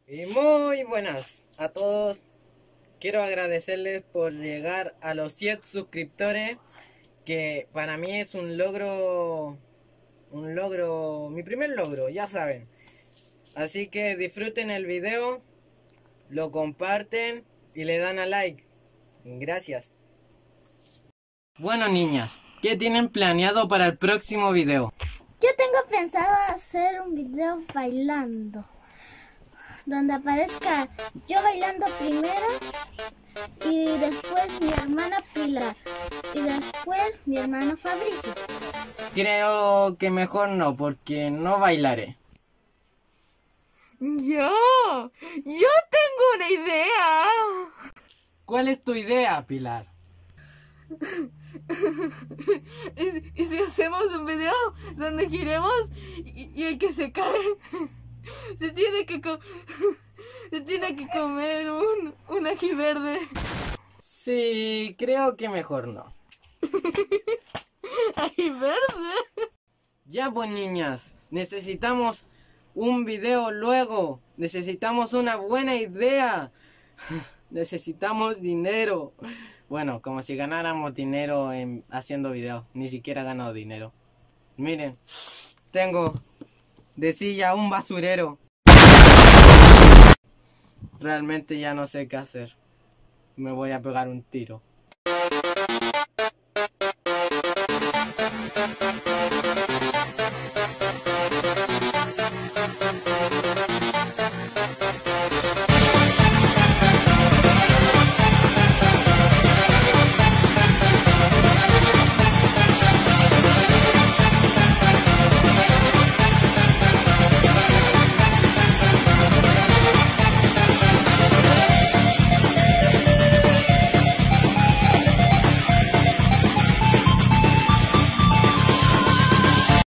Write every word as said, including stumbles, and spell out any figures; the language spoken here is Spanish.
Y muy buenas a todos. Quiero agradecerles por llegar a los cien suscriptores, que para mí es un logro, un logro, mi primer logro, ya saben. Así que disfruten el video, lo comparten y le dan a like. Gracias. Bueno, niñas, ¿qué tienen planeado para el próximo video? Yo tengo pensado hacer un video bailando, donde aparezca yo bailando primero y después mi hermana Pilar y después mi hermano Fabricio. Creo que mejor no, porque no bailaré. Yo, yo tengo una idea. ¿Cuál es tu idea, Pilar? ¿Y, y si hacemos un video donde giremos y, y el que se cae se tiene que co se tiene que comer un, un ají verde? Sí, creo que mejor no. ¿Ají verde? Ya pues, niñas, necesitamos un video luego. Necesitamos una buena idea. Necesitamos dinero. Bueno, como si ganáramos dinero en, haciendo videos. Ni siquiera he ganado dinero. Miren, tengo de silla un basurero. Realmente ya no sé qué hacer. Me voy a pegar un tiro.